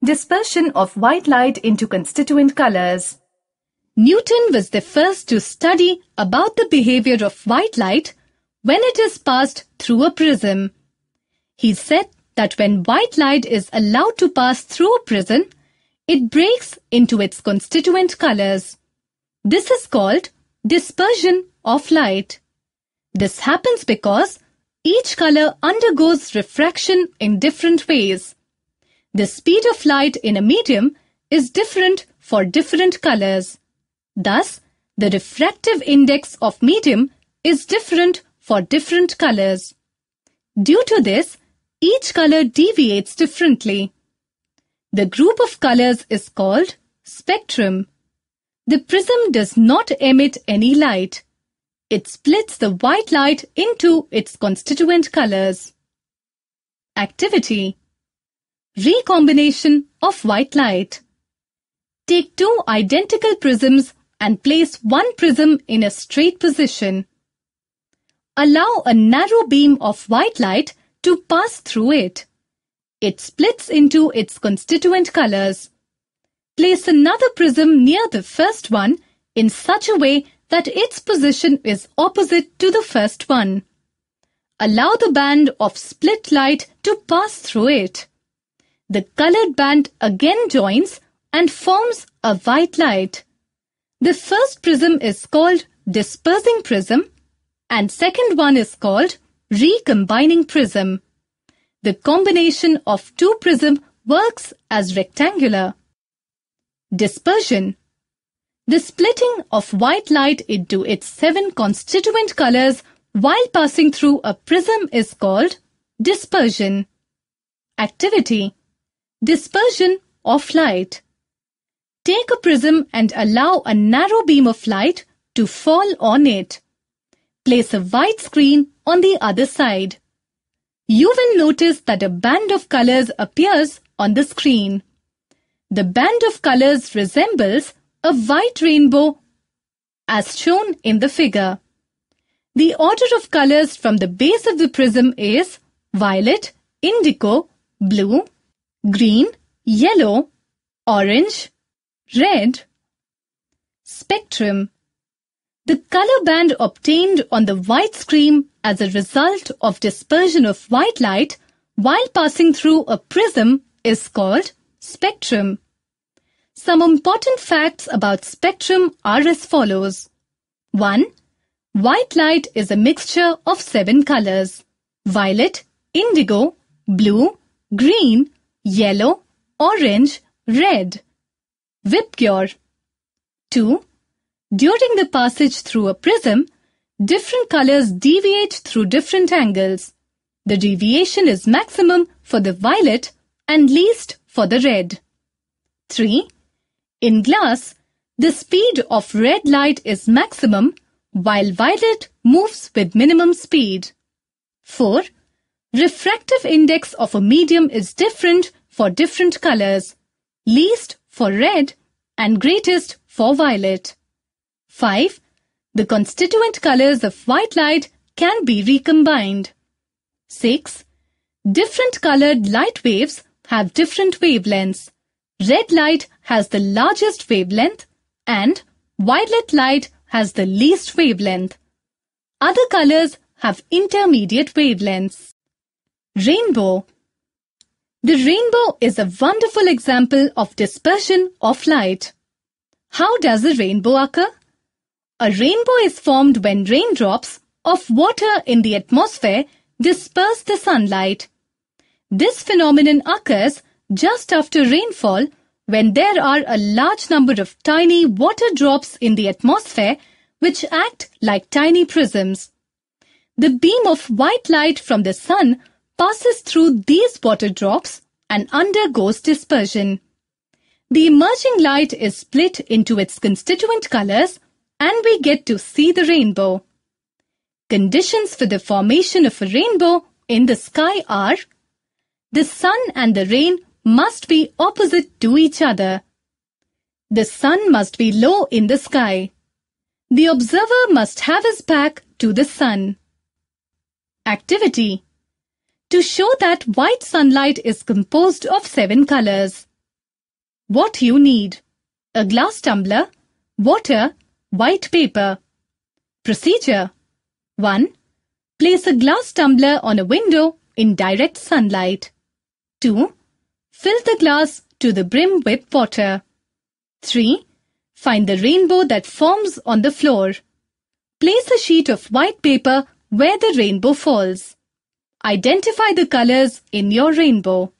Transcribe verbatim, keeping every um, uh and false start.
Dispersion of white light into constituent colors. Newton was the first to study about the behavior of white light when it is passed through a prism. He said that when white light is allowed to pass through a prism, it breaks into its constituent colors. This is called dispersion of light. This happens because each color undergoes refraction in different ways. The speed of light in a medium is different for different colors. Thus, the refractive index of medium is different for different colors. Due to this, each color deviates differently. The group of colors is called spectrum. The prism does not emit any light. It splits the white light into its constituent colors. Activity: recombination of white light. Take two identical prisms and place one prism in a straight position. Allow a narrow beam of white light to pass through it. It splits into its constituent colors. Place another prism near the first one in such a way that its position is opposite to the first one. Allow the band of split light to pass through it. The colored band again joins and forms a white light. The first prism is called dispersing prism and second one is called recombining prism. The combination of two prisms works as rectangular. Dispersion: the splitting of white light into its seven constituent colors while passing through a prism is called dispersion. Activity: dispersion of light. Take a prism and allow a narrow beam of light to fall on it. Place a white screen on the other side. You will notice that a band of colors appears on the screen. The band of colors resembles a white rainbow as shown in the figure. The order of colors from the base of the prism is violet, indigo, blue, green, yellow, orange, red. Spectrum: the color band obtained on the white screen as a result of dispersion of white light while passing through a prism is called spectrum. Some important facts about spectrum are as follows. one. White light is a mixture of seven colors: violet, indigo, blue, green, yellow, orange, red. Vibgyor. two. During the passage through a prism, different colors deviate through different angles. The deviation is maximum for the violet and least for the red. three. In glass, the speed of red light is maximum while violet moves with minimum speed. four. Refractive index of a medium is different for different colors, least for red and greatest for violet. five. The constituent colors of white light can be recombined. six. Different colored light waves have different wavelengths. Red light has the largest wavelength and violet light has the least wavelength. Other colors have intermediate wavelengths. Rainbow. The rainbow is a wonderful example of dispersion of light. How does a rainbow occur? A rainbow is formed when raindrops of water in the atmosphere disperse the sunlight. This phenomenon occurs just after rainfall when there are a large number of tiny water drops in the atmosphere which act like tiny prisms. The beam of white light from the sun passes through these water drops and undergoes dispersion. The emerging light is split into its constituent colors and we get to see the rainbow. Conditions for the formation of a rainbow in the sky are: the sun and the rain must be opposite to each other. The sun must be low in the sky. The observer must have his back to the sun. Activity: to show that white sunlight is composed of seven colors. What you need: a glass tumbler, water, white paper. Procedure: one. Place a glass tumbler on a window in direct sunlight. two. Fill the glass to the brim with water. three. Find the rainbow that forms on the floor. Place a sheet of white paper where the rainbow falls. Identify the colors in your rainbow.